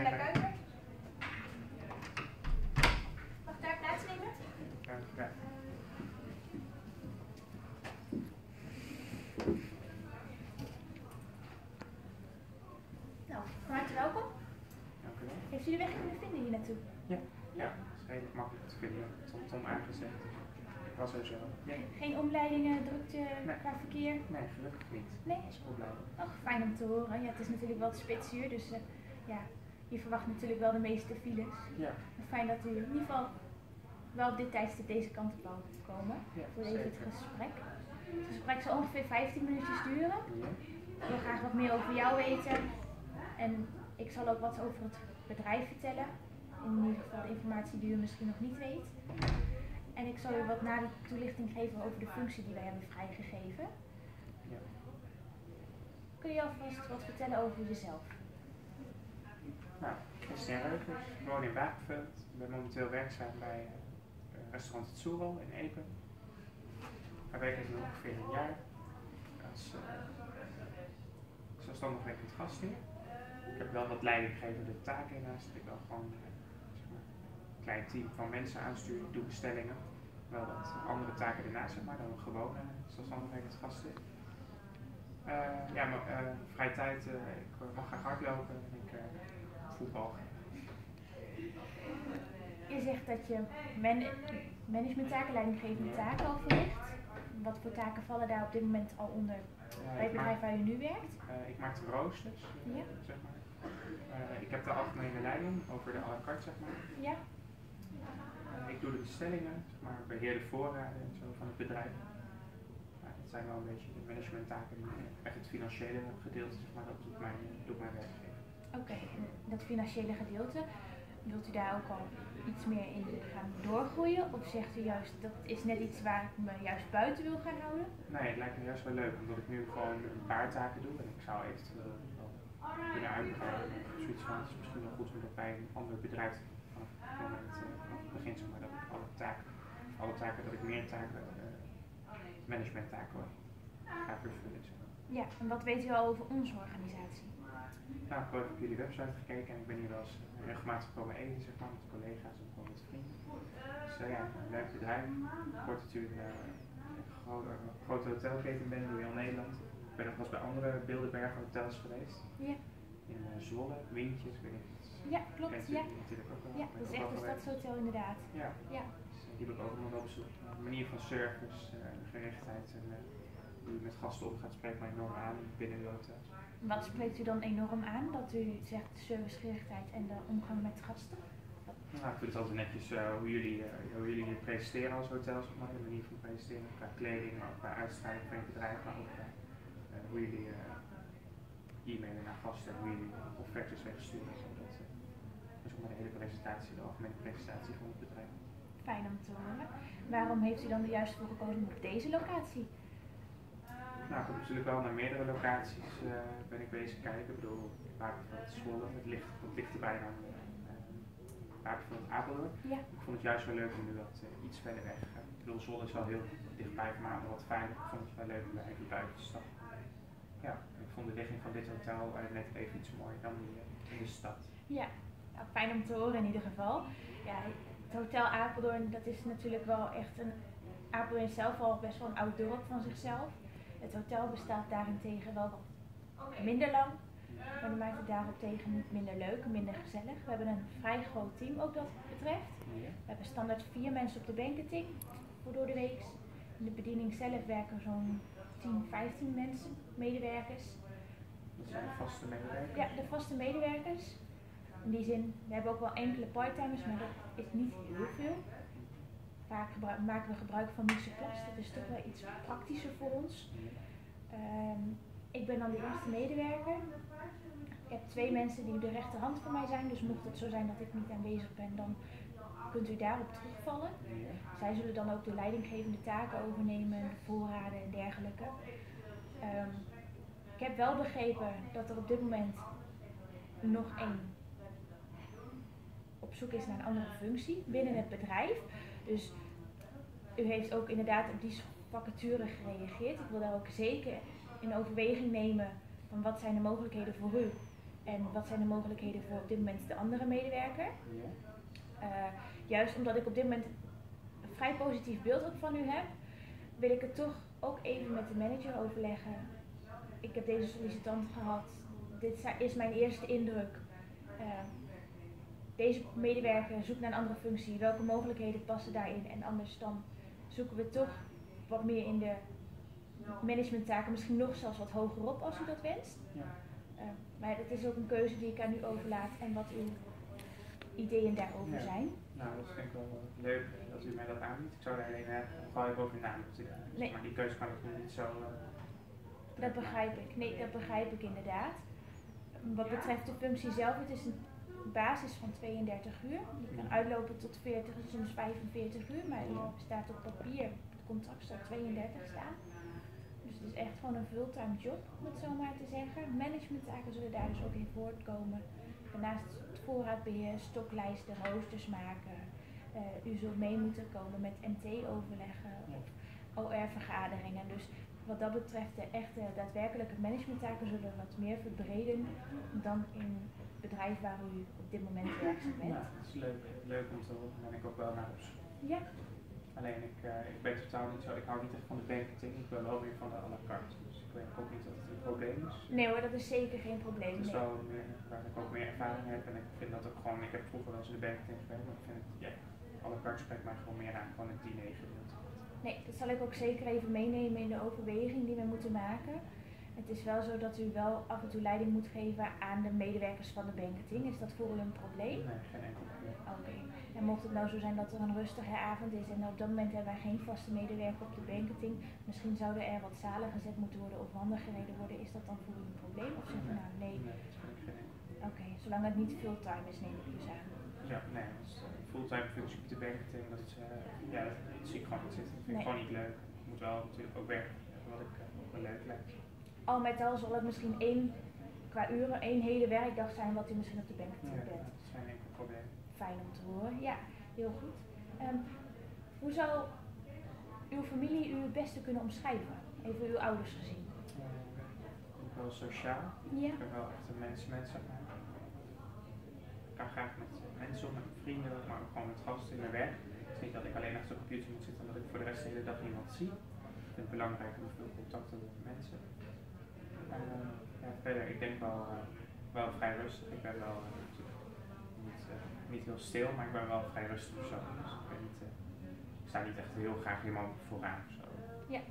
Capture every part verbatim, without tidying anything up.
Angela Kuiper. Mag ik daar plaatsnemen? Ja, ja. Nou, van harte welkom. Dank u wel. Heeft u de weg kunnen vinden hier naartoe? Ja, ja, het is redelijk makkelijk te vinden. Tom Tom aangezet. Ik was er zo. Ja. Geen omleidingen, drukte Nee. qua verkeer? Nee, gelukkig niet. Nee? Dat is goed blijven. Och, fijn om te horen. Ja, het is natuurlijk wel het spitsuur, dus uh, ja, je verwacht natuurlijk wel de meeste files. Ja. Fijn dat u in ieder geval wel op dit tijdstip deze kant op wou komen Ja, voor even zeker. het gesprek. Het gesprek zal ongeveer vijftien minuutjes duren. Ja. Ik wil graag wat meer over jou weten en ik zal ook wat over het bedrijf vertellen. In ieder geval de informatie die u misschien nog niet weet. En ik zal u wat nader toelichting geven over de functie die wij hebben vrijgegeven. Ja. Kun je alvast wat vertellen over jezelf? Nou, Christian Reuvers, ik woon in Wapenveld. Ik ben momenteel werkzaam bij uh, restaurant Het Soerel in Epen. Daar werk ik nu ongeveer een jaar als uh, zelfstandig werkend gastheer. Ik heb wel wat leidinggevende taken hiernaast. Ik wel gewoon uh, zeg maar, een klein team van mensen aansturen, ik doe bestellingen. Wel wat andere taken ernaast, zeg maar, dan een gewone zelfstandig werkend gastheer. Uh, ja, maar uh, vrije tijd, uh, ik mag graag hardlopen en ik uh, voetbal. Je zegt dat je man managementtaken, leidinggevende taken al verricht. Wat voor taken vallen daar op dit moment al onder Uh, bij het bedrijf waar je nu werkt? Uh, ik maak de roosters, uh, Ja. zeg maar. Uh, ik heb de algemene leiding over de à la carte, zeg maar. Ja. Uh, ik doe de bestellingen, zeg maar, beheer de voorraden en zo van het bedrijf. Uh, dat zijn wel een beetje de managementtaken, echt het financiële gedeelte, zeg maar, dat doet mijn, doet mijn werkgever. Oké, okay. Dat financiële gedeelte, wilt u daar ook al iets meer in gaan doorgroeien? Of zegt u juist, dat is net iets waar ik me juist buiten wil gaan houden? Nee, het lijkt me juist wel leuk, omdat ik nu gewoon een paar taken doe en ik zou eventueel wel kunnen uitbreiden. Zoiets van, het is misschien wel goed om dat bij een ander bedrijf vanaf het moment, uh, vanaf het begin, zeg maar, dat ik alle taken, alle taken, dat ik meer taken, uh, managementtaken ga vervullen. Zeg maar. Ja, en wat weet u al over onze organisatie? Nou, ik heb even op jullie website gekeken en ik ben hier wel eens regelmatig komen eten, zeg maar, met collega's en gewoon met vrienden. Dus uh, ja, een leuk bedrijf. Ik word natuurlijk uh, een grote, grote hotelketen ben door heel Nederland. Ik ben nog wel eens bij andere Bilderbergen hotels geweest. Ja. In uh, Zwolle, Windjes, ik weet niet of het Ja, klopt. Ja. natuurlijk ook wel. Ja, dat is echt een stadshotel inderdaad. Ja. Ja. Dus, uh, die heb ik ook nog wel bezocht. De manier van service, uh, gerichtheid en uh, hoe je met gasten omgaat spreekt mij enorm aan binnen de hotels. Wat spreekt u dan enorm aan, dat u zegt servicegerichtheid en de omgang met gasten? Nou, ik vind het altijd netjes uh, hoe, jullie, uh, hoe jullie je presenteren als hotel, zeg maar, de manier van presenteren, qua kleding, maar ook qua uitstraling van je bedrijf, maar ook uh, uh, hoe jullie uh, e-mailen naar gasten en hoe jullie offertes wegsturen. Zodat, uh, dus ook maar de hele presentatie, de algemene presentatie van het bedrijf. Fijn om te horen. Waarom heeft u dan er juist voor gekozen op deze locatie? Nou, ik heb natuurlijk wel naar meerdere locaties uh, ben ik bezig kijken. Ik bedoel, Wapenveld, Zwolle, het ligt, het ligt erbij dan uh, Wapenveld, Apeldoorn. Ja. Ik vond het juist wel leuk om nu wat uh, iets verder weg te gaan. Ik bedoel, Zwolle is wel heel dichtbij, maar wat fijner. Ik vond het wel leuk om daar even buiten te stappen. Ja, ik vond de ligging van dit hotel uh, net even iets mooier dan die, uh, in de stad. Ja, nou, fijn om te horen in ieder geval. Ja, het hotel Apeldoorn, dat is natuurlijk wel echt een... Apeldoorn is zelf al best wel een oud dorp van zichzelf. Het hotel bestaat daarentegen wel wat minder lang, maar dat maakt het daarentegen niet minder leuk, minder gezellig. We hebben een vrij groot team ook dat betreft. We hebben standaard vier mensen op de banketing voor door de week. In de bediening zelf werken zo'n tien, vijftien mensen, medewerkers. Dat zijn de vaste medewerkers? Ja, de vaste medewerkers. In die zin, we hebben ook wel enkele parttimers, maar dat is niet heel veel. Vaak maken we gebruik van Mixerplus, dat is toch wel iets praktischer voor ons. Um, ik ben dan de eerste medewerker. Ik heb twee mensen die de rechterhand van mij zijn, dus mocht het zo zijn dat ik niet aanwezig ben, dan kunt u daarop terugvallen. Zij zullen dan ook de leidinggevende taken overnemen, de voorraden en dergelijke. Um, ik heb wel begrepen dat er op dit moment nog één op zoek is naar een andere functie binnen het bedrijf. Dus u heeft ook inderdaad op die vacature gereageerd. Ik wil daar ook zeker in overweging nemen van wat zijn de mogelijkheden voor u En wat zijn de mogelijkheden voor op dit moment de andere medewerker? Ja. Uh, juist omdat ik op dit moment een vrij positief beeld ook van u heb, wil ik het toch ook even met de manager overleggen. Ik heb deze sollicitant gehad. Dit is mijn eerste indruk. Uh, deze medewerker zoekt naar een andere functie. Welke mogelijkheden passen daarin? En anders dan zoeken we toch wat meer in de managementtaken, misschien nog zelfs wat hogerop als u dat wenst. Ja. Uh, maar dat is ook een keuze die ik aan u overlaat en wat uw ideeën daarover ja. zijn. Nou, dat vind ik wel uh, leuk dat u mij dat aanbiedt. Ik zou daar alleen uh, gewoon even over na moeten denken. Dus, nee. Maar die keuze kan ik nu niet zo... Uh, dat begrijp ik. Nee, dat begrijp ik inderdaad. Wat betreft de functie zelf, het is een basis van tweeëndertig uur. Die kan uitlopen tot veertig, soms vijfenveertig uur, maar er staat op papier, het contract staat tweeëndertig staan. Dus het is echt gewoon een fulltime job, om het zo maar te zeggen. Managementtaken zullen daar dus ook in voortkomen. Daarnaast het voorraadbeheer, stoklijsten, roosters maken. Uh, u zult mee moeten komen met M T-overleggen of O R-vergaderingen. Dus wat dat betreft, de echte daadwerkelijke managementtaken zullen wat meer verbreden dan in het bedrijf waar u op dit moment werkzaam bent. Nou, dat is leuk, leuk om te horen. Daar ben ik ook wel naar op zoek. Ja. Alleen ik, uh, ik ben totaal niet zo, ik hou niet echt van de banketing, ik ben wel weer van de à la carte. Dus ik weet ook niet dat het een probleem is. Nee hoor, dat is zeker geen probleem. Het is nee. wel meer waar ik ook meer ervaring heb en ik vind dat ook gewoon, ik heb vroeger wel eens in de banketing gewerkt, maar ik vind het, ja, à la carte spreekt mij gewoon meer aan, gewoon het diner gedeelte. Nee, dat zal ik ook zeker even meenemen in de overweging die we moeten maken. Het is wel zo dat u wel af en toe leiding moet geven aan de medewerkers van de banketing. Is dat voor u een probleem? Nee, geen enkel probleem. Oké. Okay. En mocht het nou zo zijn dat er een rustige avond is en op dat moment hebben wij geen vaste medewerker op de banketing, misschien zouden er wat zalen gezet moeten worden of wanden gereden worden. Is dat dan voor u een probleem? Of zeg je nou nee? Nee, dat vind ik geen enkel. Oké, okay. Zolang het niet fulltime is, neem ik dus aan. Ja, nee, dus, uh, fulltime functie op de banketing, dat is, uh, ja, dat zie ik gewoon niet zitten. Dat vind ik nee. gewoon niet leuk. Ik moet wel natuurlijk ook werken wat ik uh, wel leuk lijkt. Al met al zal het misschien één, qua uren, één hele werkdag zijn wat u misschien op de banketing Ja, bent. dat is geen enkel probleem. Fijn om te horen, ja, heel goed. Um, hoe zou uw familie u het beste kunnen omschrijven? Even uw ouders gezien. Uh, ik ben wel sociaal. Ja. Ik ben wel echt een mens-mens, zeg maar. Ik ga graag met mensen om, met vrienden, maar ook gewoon met gasten in mijn werk. Het is niet dat ik alleen achter de computer moet zitten en dat ik voor de rest de hele dag niemand zie. Ik vind het belangrijk om veel contacten met mensen. En uh, ja, verder, ik denk wel, uh, wel vrij rustig. Ik ben wel uh, niet, uh, niet heel stil, maar ik ben wel vrij rustig persoon. Dus ik, ben niet, uh, ik sta niet echt heel graag helemaal vooraan of zo. Ja.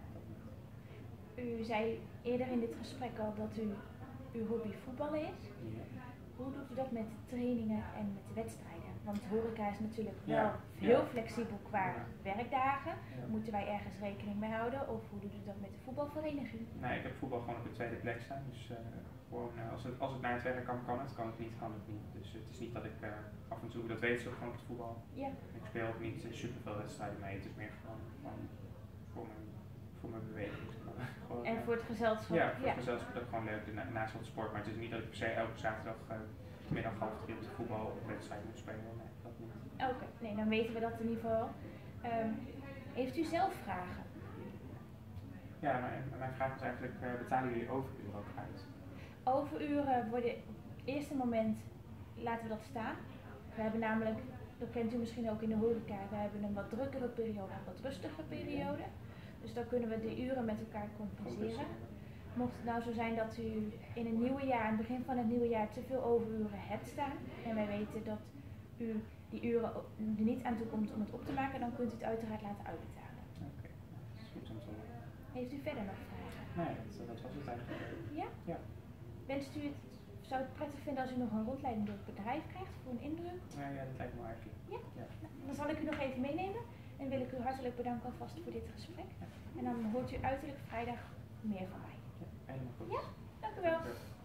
U zei eerder in dit gesprek al dat u uw hobby voetballen is. Ja. Hoe doet u dat met trainingen en met wedstrijden? Want horeca is natuurlijk wel Ja. heel Ja. flexibel qua Ja. werkdagen. Ja. Moeten wij ergens rekening mee houden? Of hoe doet u dat met de voetbalvereniging? Nee, ik heb voetbal gewoon op de tweede plek staan. Dus uh, gewoon, uh, als, het, als het naar het werk kan, kan het. Kan het niet, kan het niet. Dus het is niet dat ik uh, af en toe, dat weet ze ook gewoon op het voetbal. Ja. Ik speel ook niet super veel wedstrijden mee. Het is meer gewoon, gewoon voor, mijn, voor mijn beweging. Gewoon, En uh, voor het gezelschap? Ja, voor ja. het gezelschap is dat gewoon leuk na, naast wat sport. Maar het is niet dat ik per se elke zaterdag uh, middag half drie op de voetbal of wedstrijd moet spelen. Nee, dat niet. Oké, okay. Nee, dan weten we dat in ieder geval. Um, heeft u zelf vragen? Ja, mijn, mijn vraag is eigenlijk, uh, betalen jullie overuren ook uit? Overuren worden op het eerste moment, laten we dat staan. We hebben namelijk, dat kent u misschien ook in de horeca, we hebben een wat drukkere periode en een wat rustige periode. Dus dan kunnen we de uren met elkaar compenseren. Mocht het nou zo zijn dat u in het nieuwe jaar, aan het begin van het nieuwe jaar, te veel overuren hebt staan en wij weten dat u die uren er niet aan toe komt om het op te maken, dan kunt u het uiteraard laten uitbetalen. Oké, okay. Dat is goed om te horen. Heeft u verder nog vragen? Nee, dat, dat was het eigenlijk. Ja? Ja. Wenst u het, zou het prettig vinden als u nog een rondleiding door het bedrijf krijgt voor een indruk? Ja, ja, dat lijkt me eigenlijk. Ja? Ja. Nou, dan zal ik u nog even meenemen en wil ik u hartelijk bedanken alvast voor dit gesprek. En dan hoort u uiterlijk vrijdag meer van mij. Ja, helemaal goed. Ja? Dank u wel. Dank u.